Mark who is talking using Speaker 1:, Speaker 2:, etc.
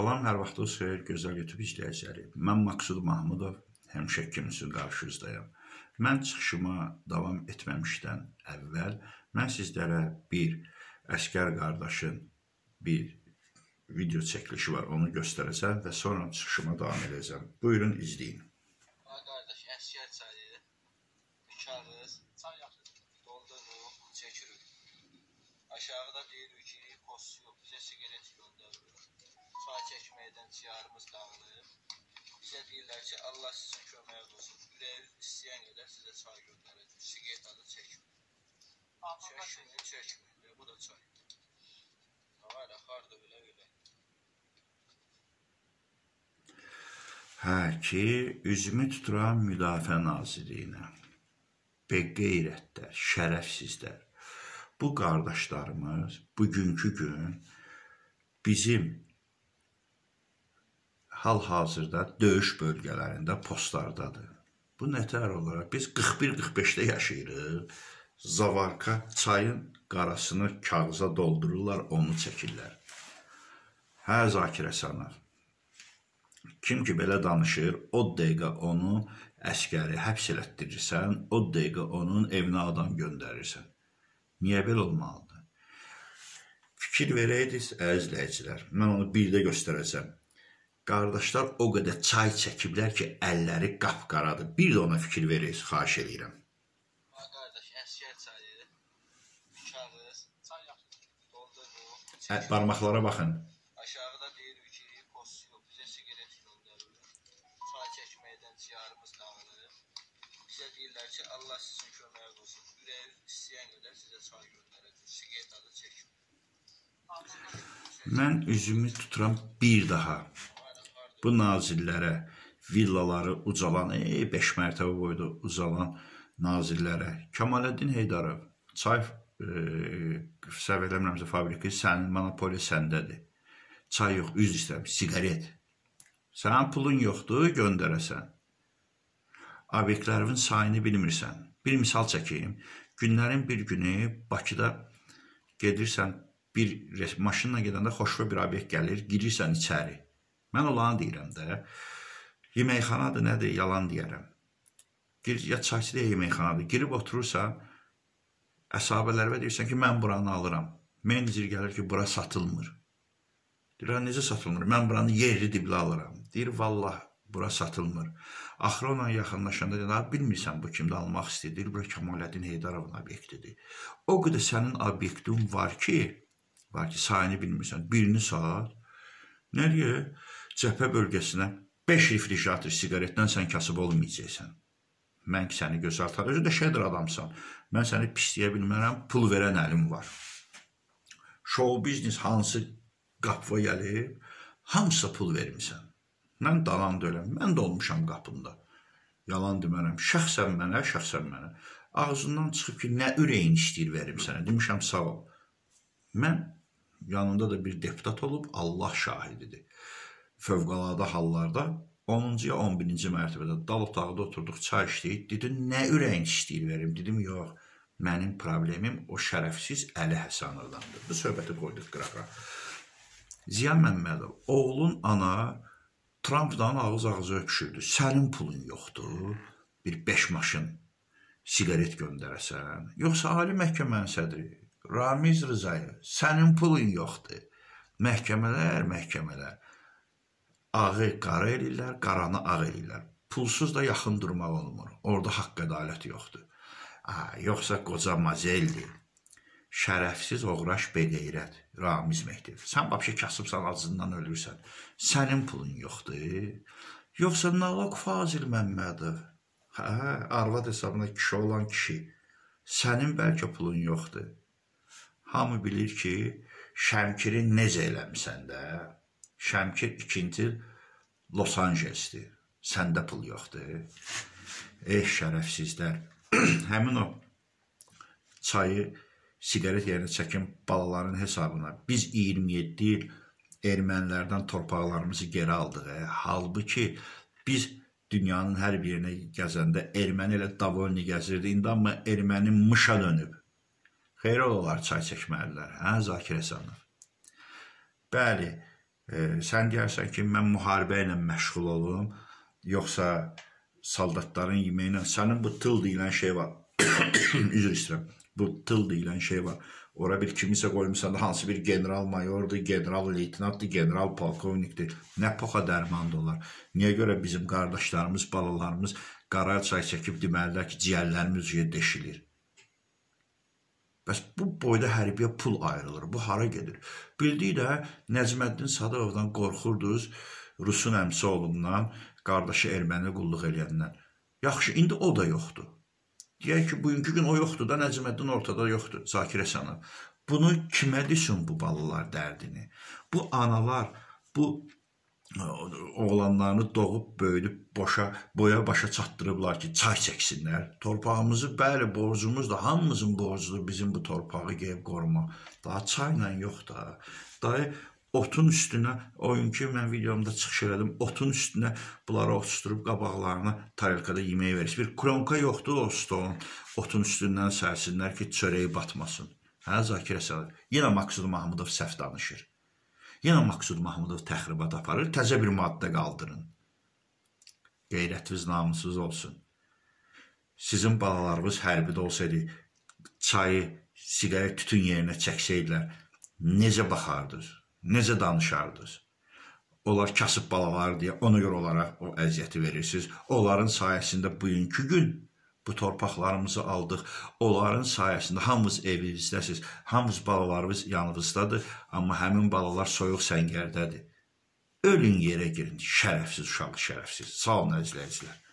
Speaker 1: Salam, hər vaxtınız xeyir, gözəl YouTube izləyiciləri. Mən Maqsud Mahmudov, həmişə kiminizin qarşınızdayım. Mən çıxışıma davam etməmişdən əvvəl mən sizlərə bir əskər qardaşın bir video çəkilişi var, onu göstərəcəm və sonra çıxışıma davam edəcəm. Buyurun, izləyin.
Speaker 2: Qardaş, əskər çayı, bir kağız, doldurub, çəkirik. Aşağıda deyirik ki, post yox, bizə sigaret göndərir. Çay çəkməkdən ciyarımız dağılır. Bizə deyirlər ki, Allah sizin köməyiniz olsun. Ürəyiniz istəyən qədər sizə çay göndərəcək. Sigaret adı çəkmir. Çəkmir. Bu da çay. Hala, xarda ölə.
Speaker 1: Ki, üzümü tuturam Müdafiə Nazirliyinə. Beqeyrətlər, şərəfsizlər. Bu qardaşlarımız bugünkü gün bizim hal-hazırda döyüş bölgələrində postlardadır. Bu nətər olaraq biz 41-45-də yaşayırıq. Zavarka çayın qarasını kağıza doldururlar, onu çəkirlər. Hə, Zakir Həsənov. Kim ki belə danışır, o dəqiqə onu əskəri həbs elətdirirsən, o dəqiqə onun evinə adam göndərirsən. Niyə belə olmalıdır? Fikir verəydiniz, əzizləyicilər. Mən onu bir də göstərəcəm. Qardaşlar o qədər çay çəkiblər ki, əlləri qapqaradır. Bir də ona fikir verirsiniz, xahiş edirəm.
Speaker 2: Qardaş, əskər çayı, bir kağız, doldurub,
Speaker 1: Barmaqlara baxın.
Speaker 2: aşağıda deyirik ki, post yox, bizə sigaret göndərir. Çay çəkməkdən ciyarımız dağılır. Bizə deyirlər ki, Allah sizin köməyiniz olsun. Ürəyiniz istəyən qədər sizə çay göndərəcək. Sigaret adı çəkmir.
Speaker 1: Mən üzümü tuturam bir daha. Bu nazirlərə, villaları ucalan, 5 mərtəbə boyda ucalan nazirlərə, Kəmaləddin Heydarov, çay səhv eləmirəmsə fabriki, sənin monopoliya səndədir. Çay yox, üzr istəyirəm, sigaret. Sənin pulun yoxdur, göndərəsən. Obyektlərin sayını bilmirsən. Bir misal çəkeyim. Günlərin bir günü Bakıda gedirsən, bir maşınla gedəndə xoşva bir obyekt gəlir, girirsən içəri. Mən olanı deyirəm də, yeməkxanadır, nədir, yalan deyərəm. Ya çayçıda yeməkxanadır, girib oturursan, əsabələrə deyirsən ki, mən buranı alıram. Menecer gəlir ki, bura satılmır. Deyirəm, necə satılmır? Mən buranı yerli dibli alıram. Deyir, vallah, bura satılmır. Axırı ona yaxınlaşanda deyir, bilmirsən bu kimdə almaq istəyir. Deyir, bura Kəmaləddin Heydarovun obyektidir. O qədər sənin obyektin var ki, sayını bilmirsən. Birini sat, nəriyə? Cəbhə bölgəsinə 5 refrigerator sigaretdən sən kasıb olmayacaqsan. Mən ki, səni gözəltar. Özü də şeydir adamsan. Mən səni pisləyə bilmərəm, pul verən əlim var. Show biznes hansı qapıya gəlib, hamısa pul vermirsən. Mən dalan döləm, mən də olmuşam qapında. Yalan demərəm, şəxsən mənə. Ağzından çıxıb ki, nə ürəyin istəyir verim sənə, demişəm, sağ ol. Mən yanında da bir deputat olub, Allah şahididir. Fövqəladə hallarda 10-cu ya 11-ci mərtəbədə dal otaqda oturduq, çay işləyib, dedim, nə ürəyin istəyir verim? Dedim, yox, mənim problemim o şərəfsiz Əli Həsənovdandır. Bu söhbəti qoyduq qırağa. Ziya Məmmədov, oğlun ana Trumpdan ağız-ağıza öpüşürdü. Sənin pulun yoxdur, bir 5 maşın sigaret göndərəsən. Yoxsa Ali Məhkəmənin sədri, Ramiz Rızayev, sənin pulun yoxdur. Məhkəmələr. Ağı qara eləyirlər, qaranı ağ eləyirlər. Pulsuz da yaxın durmaq olmur. Orada haqq ədalət yoxdur. Yoxsa qoca mazeldir. Şərəfsiz oğraş beqeyrət. Ramiz Mehdiyev. Sən babşə kasıbsan, acından ölürsən. Sənin pulun yoxdur. Yoxsa Nalaq Fazil Məmmədov. Arvad hesabına kişi olan kişi. Sənin bəlkə pulun yoxdur. Hamı bilir ki, Şəmkiri necə eləmişsən də. Şəmkir 2-ci Los Angelesdir. Səndə pul yoxdur. Şərəfsizlər. Həmin o çayı sigaret yerinə çəkin balaların hesabına. Biz 27 il ermənilərdən torpaqlarımızı geri aldıq. Halbuki biz dünyanın hər bir yerinə gəzəndə erməni ilə davolni gəzirdi. İndi amma erməni mışa dönüb. Xeyr olar çay çəkməlilər. Zakir Həsənov. Bəli, Sən deyərsən ki, mən müharibə ilə məşğul olum, yoxsa soldatların yeməklə. Sənin bu tıl deyilən şey var. Üzr istəyirəm. Bu tıl deyilən şey var. Ora bir kimisə qoymuşsan da hansı bir general mayordur, general leytinatdır, general polkovnikdir. Nə poxa dərmandır onlar. Niyə görə bizim qardaşlarımız, balalarımız qara çay çəkib deməlilər ki, ciyərlərimiz deşilir. Bəs bu boyda hərbiyə pul ayrılır. Bu hara gedir? Bildiyi də Nəcməddin Sadıqovdan qorxurdunuz, Rusun əmsi oğlundan, qardaşı erməni qulluq eləyəndən. Yaxşı, indi o da yoxdur. Deyək ki, bugünkü gün o yoxdur da, Nəcməddin ortada yoxdur, Zakir Həsənov. Bunu kimə desin bu balalar dərdini? Bu analar, bu oğlanlarını doğub, böyüdüb, boya başa çatdırıblar ki, çay çəksinlər. Torpağımızı, bəli, borcumuz da, hamımızın borcudur bizim bu torpağı qeyb qorumaq. Daha çayla yox da. Dayı, otun üstünə, o günkü mən videomda çıxış elədim, otun üstünə bunları otuşdurub qabaqlarına tarelkada yemək verir. Bir klonka yoxdur o stolun, otun üstündən sərsinlər ki, çörəyi batmasın. Hə, Zakir Həsənov? Yenə Maqsud Mahmudov səhv danışır. Yenə Maqsud Mahmudov təxribat aparır, təzə bir maddə qaldırın. Qeyrətiniz namussuz olsun. Sizin balalarınız hərbidə olsaydı, çayı, siqaret tütün yerinə çəksəydilər, necə baxardınız, necə danışardınız? Onlar kasıb balalar deyə ona görə olaraq o əziyyəti verirsiniz. Onların sayəsində bugünkü gün bu torpaqlarımızı aldıq. Onların sayəsində hamımız evimizdəsiz, hamımız balalarımız yanınızdadır, amma həmin balalar soyuq səngərdədir. Ölün yerə girin, şərəfsiz uşaq, şərəfsiz. Sağ olun, əzizləyicilər.